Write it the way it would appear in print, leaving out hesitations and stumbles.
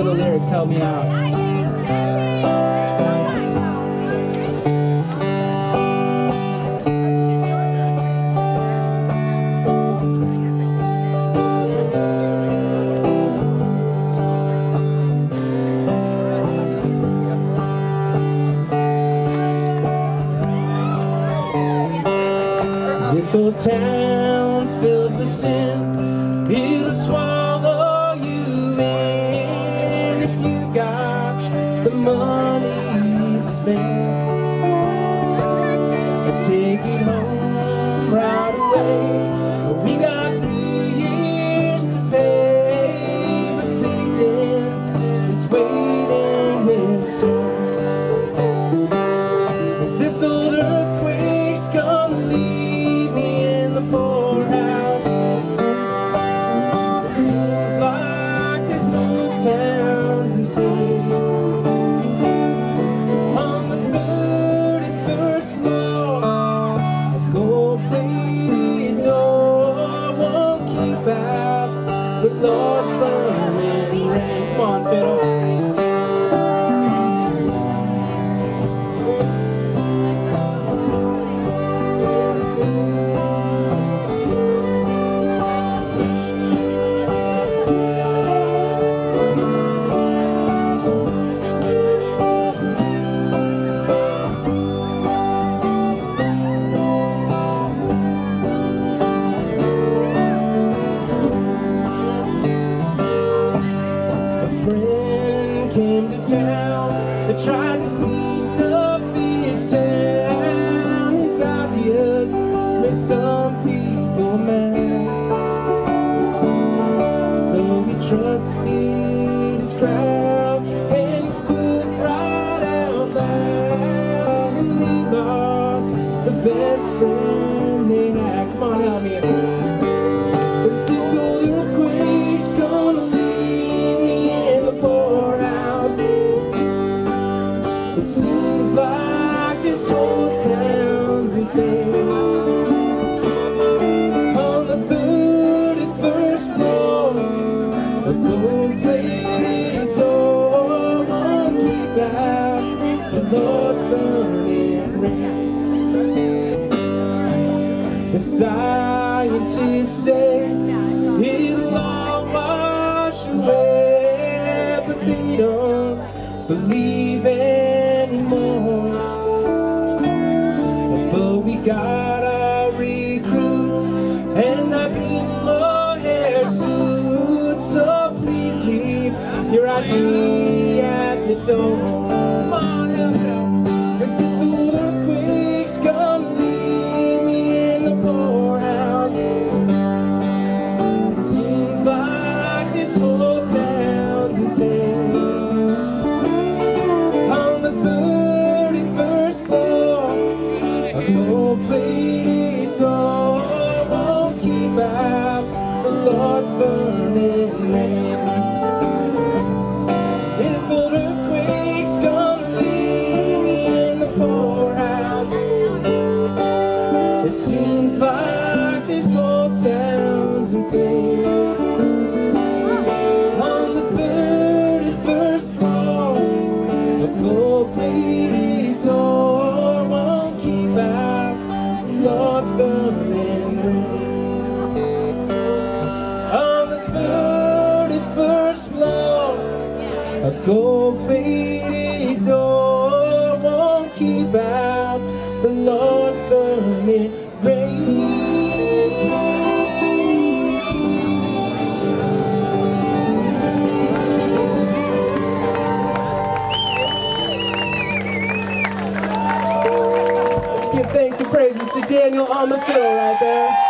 the lyrics. Help me out. This old town's filled with sin. It'll swallow you in if you've got the money to spend. Take it home right away. We got 3 years to pay, but Satan is waiting his turn. 'Cause this old earthquake's gonna leave me in the poorhouse. It seems like this old town's insane. On the 31st floor, a gold-plated door won't keep out the Lord's burning rain. Come on, fiddle. Came to town and tried to clean up his town. His ideas made some people mad, so he trusted his crowd and he spoke right out loud. And he lost the best friend they had. Come on, help me. 'Cause this old earthquake's gonna leave me in the poorhouse. It seems like this whole town's insane. On the 31st floor, a gold-plated door won't keep out the Lord's burning rain. The scientists say it'll all wash away, but they don't believe anymore. But we got our recruits and our green mohair suits, so please leave your ID at the door. Come on, help out, 'cause this old earthquake's gonna leave me in the poorhouse. It seems like this whole town's insane. On the 31st floor, a gold-plated door won't keep out the Lord's burning rain. This old earthquake's gonna leave me in the poorhouse. It seems like this whole town's insane. On the 31st floor, a gold-plated door won't keep out the Lord's burning rain. On the 31st floor, a gold-plated door won't keep out the Lord's burning rain. Let's give thanks and praises to Daniel on the fiddle right there.